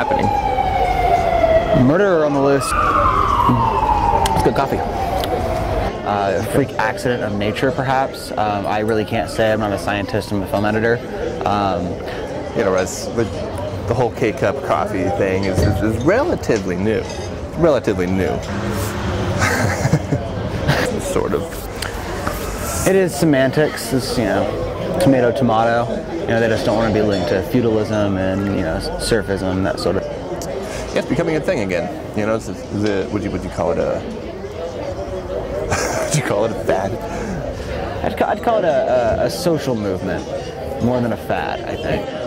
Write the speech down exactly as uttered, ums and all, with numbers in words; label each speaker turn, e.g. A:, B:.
A: happening?
B: Murder on the list. It's good coffee. Uh, freak accident of nature, perhaps. Um, I really can't say. I'm not a scientist. I'm a film editor. Um,
A: you know, as the, the whole K-cup coffee thing is, is, is relatively new. Relatively new. Sort of.
B: It is semantics. It's, you know, tomato, tomato. You know, they just don't want to be linked to feudalism and, you know, surfism, that sort of.
A: Yeah, it's becoming a thing again. You know, it's, it's a, would you would you call it a? Would you call it a fad?
B: I'd, ca I'd call it a, a, a social movement more than a fad, I think.